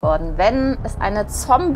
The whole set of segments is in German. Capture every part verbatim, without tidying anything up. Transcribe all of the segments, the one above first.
Gordon, wenn es eine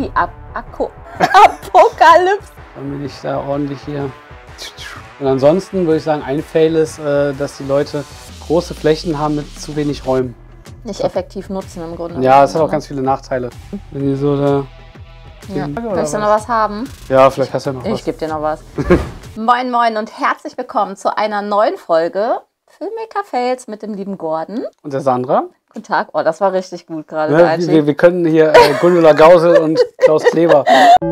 Zombie-Apokalypse... Dann bin ich da ordentlich hier. Und ansonsten würde ich sagen, ein Fail ist, äh, dass die Leute große Flächen haben mit zu wenig Räumen. Nicht effektiv nutzen im Grunde. Ja, es hat auch ganz viele Nachteile. Wenn die so da... Ja. Willst du noch was haben? Ja, vielleicht hast du ja noch was. Ich gebe dir noch was. Moin moin und herzlich willkommen zu einer neuen Folge Filmmaker Fails mit dem lieben Gordon. Und der Sandra. Guten Tag. Oh, das war richtig gut gerade. Ne, wir, wir können hier äh, Gundula Gausel und Klaus Kleber.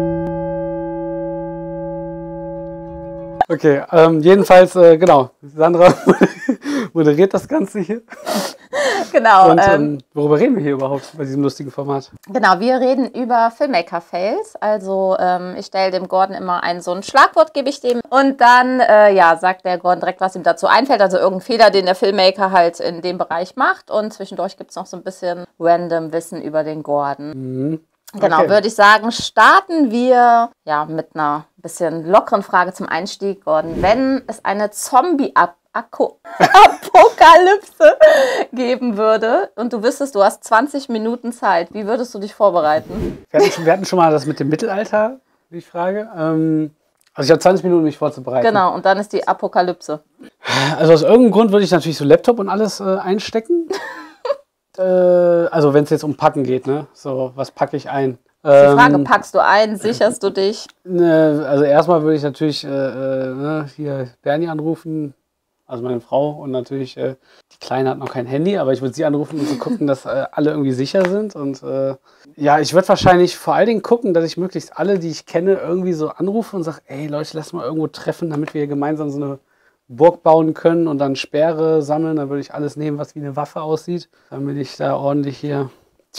Okay, ähm, jedenfalls, äh, genau, Sandra moderiert das Ganze hier. Genau. Und ähm, ähm, worüber reden wir hier überhaupt bei diesem lustigen Format? Genau, wir reden über Filmmaker-Fails. Also ähm, ich stelle dem Gordon immer ein so ein Schlagwort, gebe ich dem. Und dann äh, ja, sagt der Gordon direkt, was ihm dazu einfällt. Also irgendein Fehler, den der Filmmaker halt in dem Bereich macht. Und zwischendurch gibt es noch so ein bisschen random Wissen über den Gordon. Mhm. Genau, Okay. würde ich sagen, starten wir ja mit einer bisschen lockeren Frage zum Einstieg, Gordon. Wenn es eine Zombie-Apokalypse geben würde und du wüsstest, du hast zwanzig Minuten Zeit, wie würdest du dich vorbereiten? Wir hatten, schon, wir hatten schon mal das mit dem Mittelalter, die Frage. Ähm, also ich habe zwanzig Minuten, mich vorzubereiten. Genau, und dann ist die Apokalypse. Also aus irgendeinem Grund würde ich natürlich so Laptop und alles äh, einstecken. äh, also wenn es jetzt um Packen geht, ne? So, was packe ich ein? Die Frage, packst du ein, sicherst du dich? Ne, also erstmal würde ich natürlich äh, äh, ne, hier Bernie anrufen, also meine Frau, und natürlich, äh, die Kleine hat noch kein Handy, aber ich würde sie anrufen, um zu gucken, dass äh, alle irgendwie sicher sind. Und äh, ja, ich würde wahrscheinlich vor allen Dingen gucken, dass ich möglichst alle, die ich kenne, irgendwie so anrufe und sage, ey Leute, lass mal irgendwo treffen, damit wir hier gemeinsam so eine Burg bauen können und dann Speere sammeln. Dann würde ich alles nehmen, was wie eine Waffe aussieht, damit ich da ordentlich hier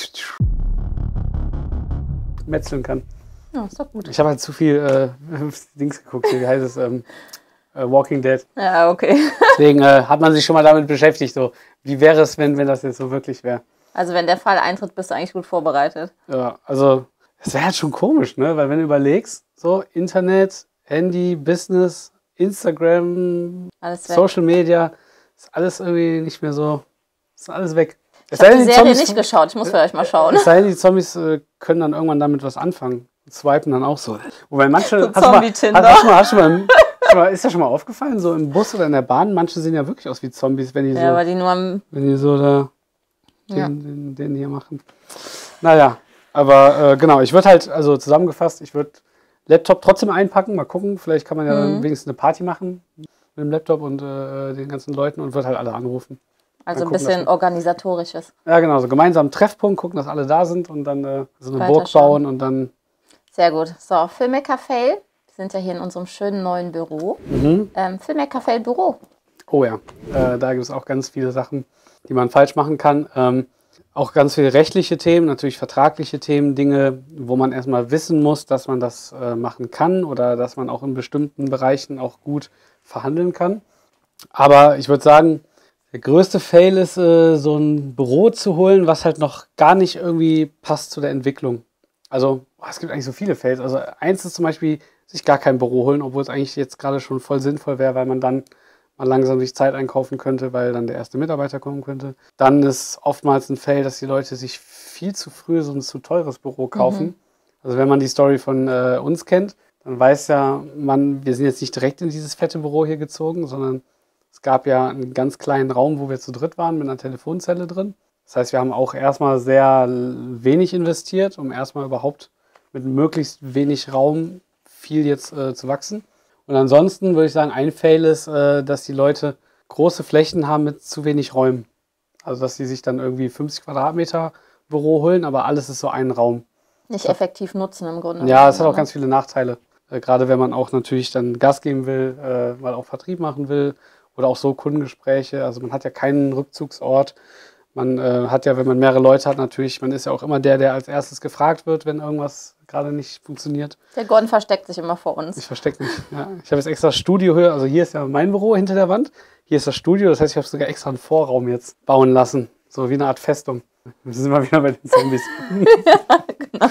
metzeln kann. Ja, ist doch gut. Ich habe halt zu viel äh, Dings geguckt, hier, wie heißt es, ähm, äh, Walking Dead. Ja, okay. Deswegen äh, hat man sich schon mal damit beschäftigt, so wie wäre es, wenn, wenn das jetzt so wirklich wäre. Also wenn der Fall eintritt, bist du eigentlich gut vorbereitet. Ja, also es wäre halt schon komisch, ne? Weil wenn du überlegst, so Internet, Handy, Business, Instagram, Alles weg. Social Media, ist alles irgendwie nicht mehr so, ist alles weg. Ich habe die Serie nicht geschaut, ich muss vielleicht mal schauen. Es sei denn, die Zombies äh, können dann irgendwann damit was anfangen. Swipen dann auch so. Wobei manche. So hast du mal, Zombie-Tinder. hast, hast du mal, hast du mal, hast du mal, ist ja schon mal aufgefallen, so im Bus oder in der Bahn, manche sehen ja wirklich aus wie Zombies, wenn die so, Ja, weil die nur am... wenn die so da den, Ja. den, den hier machen. Naja, aber äh, genau, ich würde halt, also zusammengefasst, ich würde Laptop trotzdem einpacken, mal gucken, vielleicht kann man ja dann Mhm. wenigstens eine Party machen mit dem Laptop und äh, den ganzen Leuten und würde halt alle anrufen. Also Mal ein gucken, bisschen dass wir- organisatorisches. Ja, genau, so gemeinsam Treffpunkt, gucken, dass alle da sind und dann äh, so eine Burg Weiterschauen. bauen und dann. Sehr gut. So, Filmmaker Fail. Wir sind ja hier in unserem schönen neuen Büro. Mhm. Ähm, Filmmaker Fail Büro. Oh ja, äh, da gibt es auch ganz viele Sachen, die man falsch machen kann. Ähm, auch ganz viele rechtliche Themen, natürlich vertragliche Themen, Dinge, wo man erstmal wissen muss, dass man das äh, machen kann oder dass man auch in bestimmten Bereichen auch gut verhandeln kann. Aber ich würde sagen, der größte Fail ist, äh, so ein Büro zu holen, was halt noch gar nicht irgendwie passt zu der Entwicklung. Also, boah, es gibt eigentlich so viele Fails. Also, eins ist zum Beispiel, sich gar kein Büro holen, obwohl es eigentlich jetzt gerade schon voll sinnvoll wäre, weil man dann mal langsam sich Zeit einkaufen könnte, weil dann der erste Mitarbeiter kommen könnte. Dann ist oftmals ein Fail, dass die Leute sich viel zu früh so ein zu teures Büro kaufen. Mhm. Also, wenn man die Story von äh, uns kennt, dann weiß ja man, wir sind jetzt nicht direkt in dieses fette Büro hier gezogen, sondern es gab ja einen ganz kleinen Raum, wo wir zu dritt waren, mit einer Telefonzelle drin. Das heißt, wir haben auch erstmal sehr wenig investiert, um erstmal überhaupt mit möglichst wenig Raum viel jetzt äh, zu wachsen. Und ansonsten würde ich sagen, ein Fail ist, äh, dass die Leute große Flächen haben mit zu wenig Räumen. Also, dass sie sich dann irgendwie fünfzig Quadratmeter Büro holen, aber alles ist so ein Raum. Nicht effektiv nutzen im Grunde. Ja, es hat auch ganz viele Nachteile. Äh, gerade wenn man auch natürlich dann Gas geben will, äh, weil auch Vertrieb machen will oder auch so Kundengespräche. Also man hat ja keinen Rückzugsort. Man äh, hat ja, wenn man mehrere Leute hat, natürlich, man ist ja auch immer der, der als erstes gefragt wird, wenn irgendwas gerade nicht funktioniert. Der Gordon versteckt sich immer vor uns. Ich verstecke mich. Ja. Ich habe jetzt extra das Studio höher. Also hier ist ja mein Büro hinter der Wand. Hier ist das Studio. Das heißt, ich habe sogar extra einen Vorraum jetzt bauen lassen. So wie eine Art Festung. Wir sind mal wieder bei den Zombies. Ja,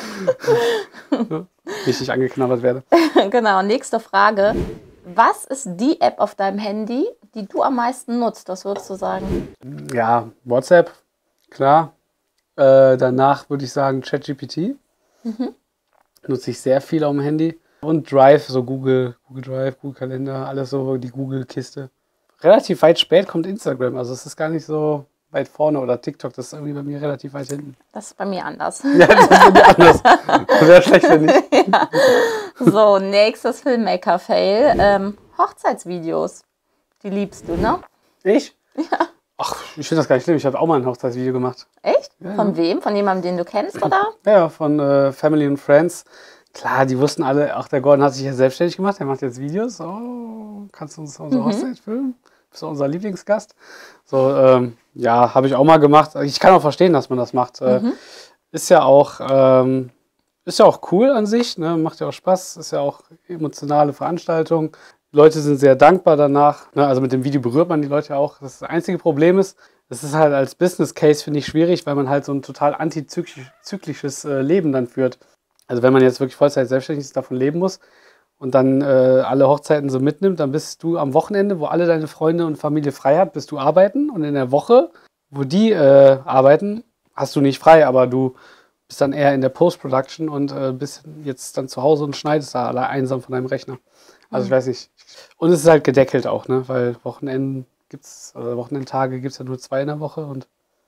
genau. Ja, richtig angeknabbert werde. Genau, nächste Frage. Was ist die App auf deinem Handy, die du am meisten nutzt? Was würdest du sagen? Ja, WhatsApp, klar. Äh, danach würde ich sagen ChatGPT. Mhm. Nutze ich sehr viel auf dem Handy. Und Drive, so Google, Google Drive, Google Kalender, alles so die Google-Kiste. Relativ weit spät kommt Instagram, also es ist gar nicht so weit vorne, oder TikTok, das ist irgendwie bei mir relativ weit hinten. Das ist bei mir anders. Ja, das ist bei mir anders. Wäre schlecht, wenn nicht. Ja. So, nächstes Filmmaker-Fail. Ähm, Hochzeitsvideos. Die liebst du, ne? Ich? Ja. Ach, ich finde das gar nicht schlimm. Ich habe auch mal ein Hochzeitsvideo gemacht. Echt? Ja, Von ja. wem? Von jemandem, den du kennst, oder? Ja, von äh, Family and Friends. Klar, die wussten alle, auch der Gordon hat sich ja selbstständig gemacht, der macht jetzt Videos. Oh, kannst du uns unsere Mhm. Hochzeit filmen? Bist du unser Lieblingsgast? So, ähm, ja, habe ich auch mal gemacht. Ich kann auch verstehen, dass man das macht. Äh, Mhm. Ist ja auch, ähm, ist ja auch cool an sich, ne? Macht ja auch Spaß, ist ja auch emotionale Veranstaltung. Die Leute sind sehr dankbar danach. Ne? Also mit dem Video berührt man die Leute auch. Das einzige Problem ist, das ist halt als Business Case, finde ich, schwierig, weil man halt so ein total antizyklisches äh, Leben dann führt. Also wenn man jetzt wirklich Vollzeit selbstständig ist, davon leben muss und dann äh, alle Hochzeiten so mitnimmt, dann bist du am Wochenende, wo alle deine Freunde und Familie frei hat, bist du arbeiten, und in der Woche, wo die äh, arbeiten, hast du nicht frei, aber du bist dann eher in der Post-Production und äh, bist jetzt dann zu Hause und schneidest da alle einsam von deinem Rechner. Also ich weiß nicht. Und es ist halt gedeckelt auch, ne? Weil Wochenenden gibt's, oder Wochenendtage gibt es ja nur zwei in der Woche, und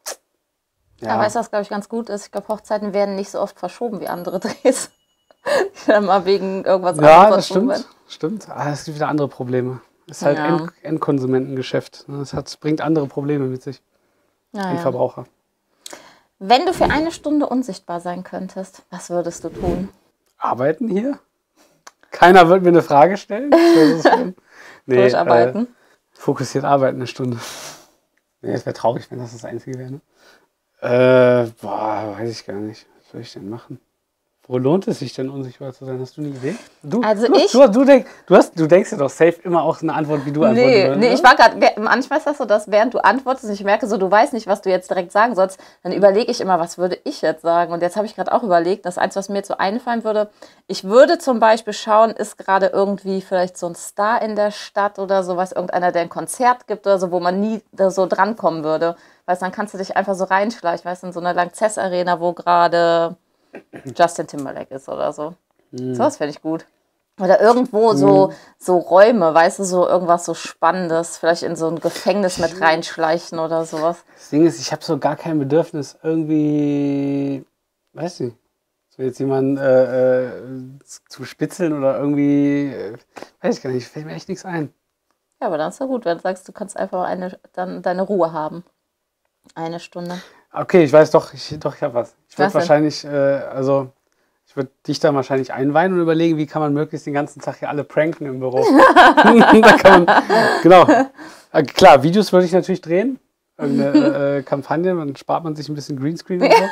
ja. Aber weißt du, was, glaube ich, ganz gut ist? Ich glaube, Hochzeiten werden nicht so oft verschoben wie andere Drehs. Die dann mal wegen irgendwas Ja, anderes das stimmt. werden. Stimmt. Aber es gibt wieder andere Probleme. Es ist halt Ja. End Endkonsumentengeschäft. Es hat, bringt andere Probleme mit sich. Ja, ja. Endverbraucher. Wenn du für eine Stunde unsichtbar sein könntest, was würdest du tun? Arbeiten hier? Keiner wird mir eine Frage stellen? Das ist schlimm. Nee, Durcharbeiten? Äh, fokussiert arbeiten eine Stunde. Nee, es wäre traurig, wenn das das Einzige wäre. Ne? Äh, boah, weiß ich gar nicht. Was soll ich denn machen? Wo lohnt es sich denn, unsichtbar zu sein? Hast du eine Idee? Du, Also du, ich- Du, du, denk, du, hast, du denkst ja doch safe immer auch eine Antwort, wie du antworten Nee, würdest, nee, oder? ich war gerade, manchmal ist das so, dass während du antwortest und ich merke so, du weißt nicht, was du jetzt direkt sagen sollst, dann überlege ich immer, was würde ich jetzt sagen? Und jetzt habe ich gerade auch überlegt, das eins, was mir jetzt so einfallen würde, ich würde zum Beispiel schauen, ist gerade irgendwie vielleicht so ein Star in der Stadt oder sowas, irgendeiner, der ein Konzert gibt oder so, wo man nie da so drankommen würde. Weißt, dann kannst du dich einfach so reinschleichen, weißt du, in so einer Lanxess Arena, wo gerade Justin Timberlake ist oder so. Hm. So was finde ich gut. Oder irgendwo so, so Räume, weißt du, so irgendwas so Spannendes, vielleicht in so ein Gefängnis mit reinschleichen oder sowas. Das Ding ist, ich habe so gar kein Bedürfnis, irgendwie, weiß nicht, so jetzt jemanden äh, äh, zu spitzeln oder irgendwie, äh, weiß ich gar nicht, fällt mir echt nichts ein. Ja, aber dann ist ja gut, wenn du sagst, du kannst einfach eine, dann deine Ruhe haben. Eine Stunde. Okay, ich weiß doch, ich, doch, ich habe was. Ich würde Was denn? wahrscheinlich, äh, also, ich würde dich dann wahrscheinlich einweihen und überlegen, wie kann man möglichst den ganzen Tag hier alle pranken im Büro. Da kann man, genau. Äh, klar, Videos würde ich natürlich drehen. Irgendeine äh, Kampagne, dann spart man sich ein bisschen Greenscreen und so.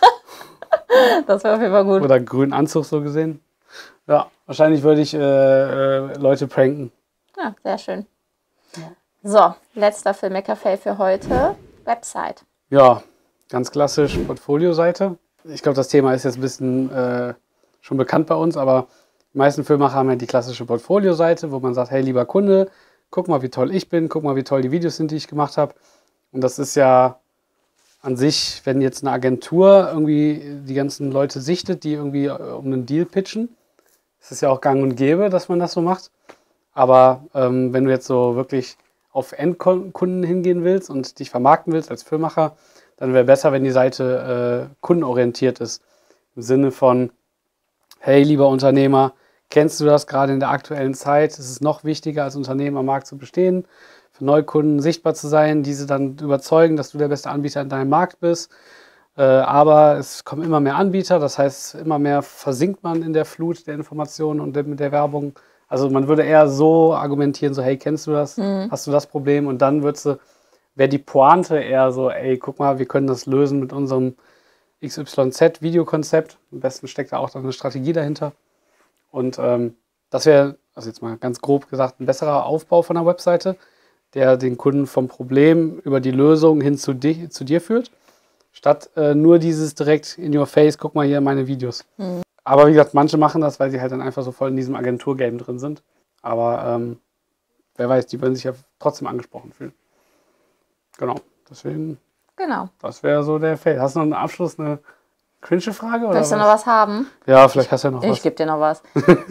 Das wäre auf jeden Fall gut. Oder grünen Anzug so gesehen. Ja, wahrscheinlich würde ich äh, äh, Leute pranken. Ja, sehr schön. So, letzter Filmmaker-Fail für heute. Website. Ja, ganz klassisch Portfolio-Seite. Ich glaube, das Thema ist jetzt ein bisschen äh, schon bekannt bei uns, aber die meisten Filmemacher haben ja die klassische Portfolio-Seite, wo man sagt, hey, lieber Kunde, guck mal, wie toll ich bin, guck mal, wie toll die Videos sind, die ich gemacht habe. Und das ist ja an sich, wenn jetzt eine Agentur irgendwie die ganzen Leute sichtet, die irgendwie äh, um einen Deal pitchen, ist es ja auch gang und gäbe, dass man das so macht. Aber ähm, wenn du jetzt so wirklich auf Endkunden hingehen willst und dich vermarkten willst als Filmemacher, dann wäre besser, wenn die Seite äh, kundenorientiert ist. Im Sinne von, hey, lieber Unternehmer, kennst du das gerade in der aktuellen Zeit? Es ist noch wichtiger, als Unternehmen am Markt zu bestehen, für Neukunden sichtbar zu sein, diese dann überzeugen, dass du der beste Anbieter in deinem Markt bist. Äh, aber es kommen immer mehr Anbieter, das heißt, immer mehr versinkt man in der Flut der Informationen und der, mit der Werbung. Also man würde eher so argumentieren, so hey, kennst du das? Mhm. Hast du das Problem? Und dann würdest du, wäre die Pointe eher so, ey, guck mal, wir können das lösen mit unserem X Y Z-Videokonzept. Am besten steckt da auch dann eine Strategie dahinter. Und ähm, das wäre, also jetzt mal ganz grob gesagt, ein besserer Aufbau von der Webseite, der den Kunden vom Problem über die Lösung hin zu, di zu dir führt, statt äh, nur dieses direkt in your face, guck mal hier meine Videos. Mhm. Aber wie gesagt, manche machen das, weil sie halt dann einfach so voll in diesem Agenturgame drin sind. Aber ähm, wer weiß, die würden sich ja trotzdem angesprochen fühlen. Genau, deswegen Genau. Das wäre so der Fail. Hast du noch einen Abschluss, eine cringe Frage? Oder Möchtest du noch was haben? Ja, vielleicht hast du ja noch was. Ich gebe dir noch was.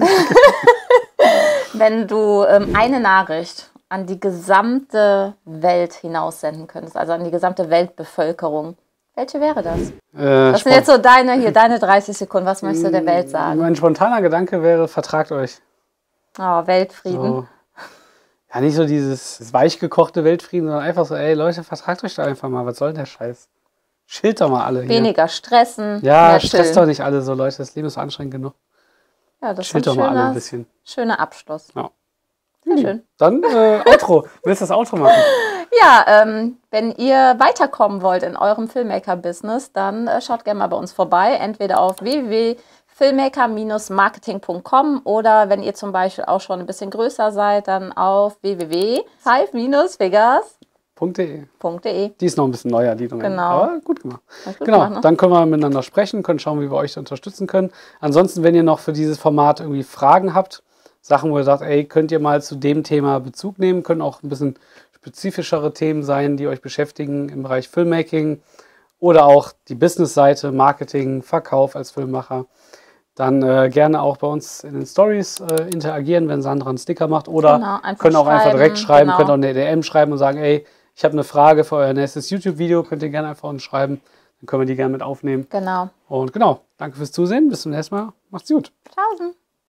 Wenn du ähm, eine Nachricht an die gesamte Welt hinaussenden könntest, also an die gesamte Weltbevölkerung, welche wäre das? Äh, das sind jetzt so deine, hier deine dreißig Sekunden. Was möchtest du der Welt sagen? Mein spontaner Gedanke wäre, vertragt euch. Oh, Weltfrieden. So. Ja, nicht so dieses das weichgekochte Weltfrieden, sondern einfach so, ey Leute, vertragt euch da einfach mal. Was soll denn der Scheiß? Chillt doch mal alle hier. Weniger stressen. Ja, stresst doch nicht alle so, Leute. Das Leben ist so anstrengend genug. Ja, das Chillt ist ein doch mal alle ein schöner, bisschen. schöner Abschluss. Ja. Sehr schön. Dann äh, Outro. Willst du das Outro machen? Ja, ähm, wenn ihr weiterkommen wollt in eurem Filmmaker-Business, dann äh, schaut gerne mal bei uns vorbei. Entweder auf w w w punkt filmmaker marketing punkt com oder wenn ihr zum Beispiel auch schon ein bisschen größer seid, dann auf w w w punkt five figures Punkt de. Punkt de. Die ist noch ein bisschen neuer, die Domain. Genau. Aber gut gemacht. Gut genau, gemacht, ne? Dann können wir miteinander sprechen, können schauen, wie wir euch unterstützen können. Ansonsten, wenn ihr noch für dieses Format irgendwie Fragen habt, Sachen, wo ihr sagt, ey, könnt ihr mal zu dem Thema Bezug nehmen, können auch ein bisschen spezifischere Themen sein, die euch beschäftigen im Bereich Filmmaking oder auch die Business-Seite, Marketing, Verkauf als Filmemacher. Dann äh, gerne auch bei uns in den Stories äh, interagieren, wenn Sandra einen Sticker macht. Oder genau, können auch einfach direkt schreiben, genau. könnt auch eine D M schreiben und sagen, ey, ich habe eine Frage für euer nächstes YouTube-Video, könnt ihr gerne einfach uns schreiben. Dann können wir die gerne mit aufnehmen. Genau. Und genau, danke fürs Zusehen. Bis zum nächsten Mal. Macht's gut. Ciao.